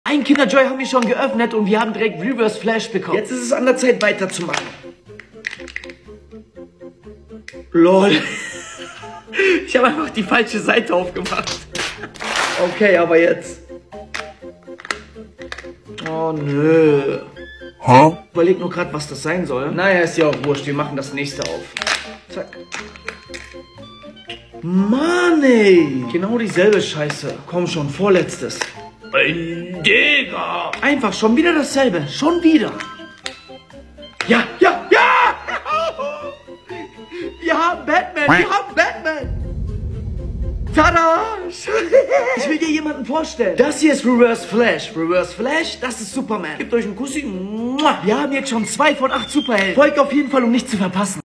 Ein Kinder Joy haben wir schon geöffnet und wir haben direkt Reverse Flash bekommen. Jetzt ist es an der Zeit weiterzumachen. LOL. Ich habe einfach die falsche Seite aufgemacht. Okay, aber jetzt. Oh nö. Hä? Überleg nur gerade, was das sein soll. Naja, ist ja auch wurscht. Wir machen das nächste auf. Zack. Mann ey. Genau dieselbe Scheiße. Komm schon, vorletztes. Digga. Einfach schon wieder dasselbe. Schon wieder. Ja, ja, ja. Wir haben Batman. Wir haben Batman. Tada! Ich will dir jemanden vorstellen. Das hier ist Reverse Flash. Reverse Flash, das ist Superman. Gebt euch einen Kussi. Wir haben jetzt schon 2 von 8 Superhelden. Folgt auf jeden Fall, um nichts zu verpassen.